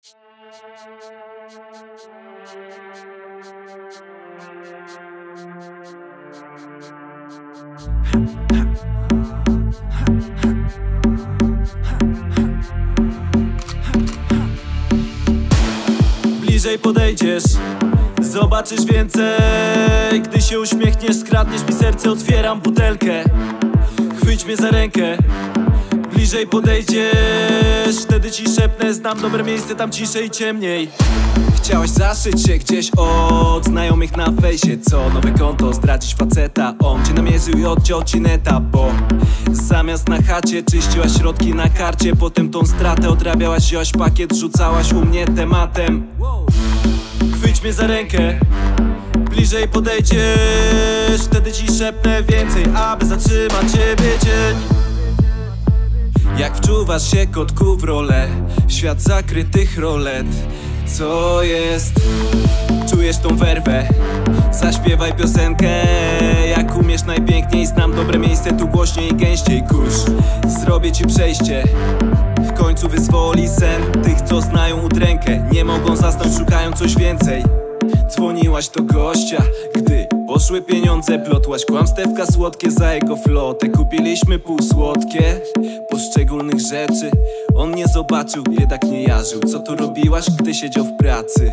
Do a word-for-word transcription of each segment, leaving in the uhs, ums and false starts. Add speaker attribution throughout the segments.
Speaker 1: Bliżej podejdziesz, zobaczysz więcej. Gdy się uśmiechniesz, skradniesz mi serce, otwieram butelkę. Chwyć mnie za rękę. Bliżej podejdziesz, wtedy ci szepnę: znam dobre miejsce, tam ciszej i ciemniej. Chciałaś zaszyć się gdzieś od znajomych na fejsie, co nowe konto, zdradzić faceta. On cię namierzył i odciął ci neta, bo zamiast na chacie czyściłaś środki na karcie. Potem tą stratę odrabiałaś, wziąłaś pakiet, rzucałaś u mnie tematem. Chwyć mnie za rękę. Bliżej podejdziesz, wtedy ci szepnę więcej, aby zatrzymać ciebie dzień. Jak wczuwasz się, kotku, w rolę, w świat zakrytych rolet. Co jest? Czujesz tą werwę? Zaśpiewaj piosenkę jak umiesz najpiękniej. Znam dobre miejsce, tu głośniej i gęściej. Kurz, zrobię ci przejście. W końcu wyzwoli sen tych, co znają udrękę. Nie mogą zasnąć, szukają coś więcej. Dzwoniłaś do gościa, gdy poszły pieniądze. Plotłaś kłamstewka słodkie za jego flotę. Kupiliśmy półsłodkie poszczególnych rzeczy. On nie zobaczył, biedak nie jarzył. Co tu robiłaś, gdy siedział w pracy?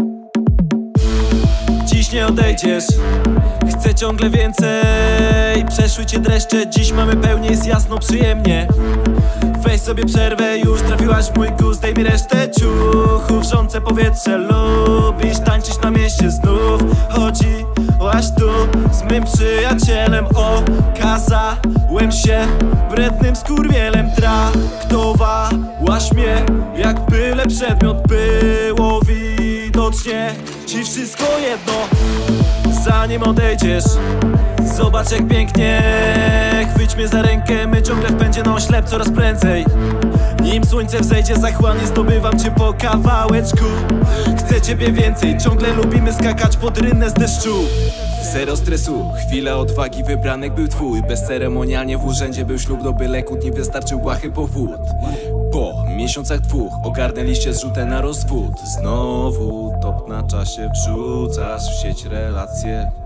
Speaker 1: Dziś nie odejdziesz, chcę ciągle więcej. Przeszły cię dreszcze, dziś mamy pełnię, jest jasno, przyjemnie. Weź sobie przerwę, już trafiłaś w mój gust. Daj mi resztę ciuchów, wrzące powietrze. Lubisz tańczyć na mieście znów. Chodziłaś tu z mym przyjacielem. Okazałem się wrednym skurwielem. Traktowałaś mnie jak byle przedmiot. Było widocznie ci wszystko jedno. Zanim odejdziesz, zobacz jak pięknie. Chwyć mnie za rękę, my ciągle w pędzie na oślep coraz prędzej. Nim słońce wzejdzie, zachłannie zdobywam cię po kawałeczku. Chcę ciebie więcej, ciągle lubimy skakać pod rynnę z deszczu. Zero stresu, chwila odwagi, wybranek był twój. Bezceremonialnie w urzędzie był ślub, do byle kłótni wystarczył błahy powód. Po miesiącach dwóch ogarnęliście zrzutę na rozwód. Znowu top na czasie, wrzucasz w sieć relacje.